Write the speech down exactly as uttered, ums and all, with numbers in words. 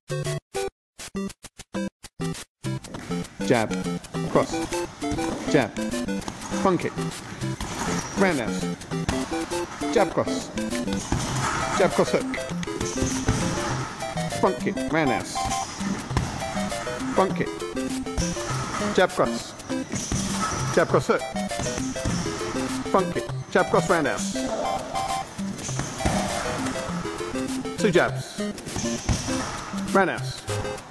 Jab, cross, jab, front kick, roundhouse, jab cross, jab cross hook, front kick, roundhouse, front kick, jab cross, jab cross hook, front kick, jab cross roundhouse, two jabs, roundhouse.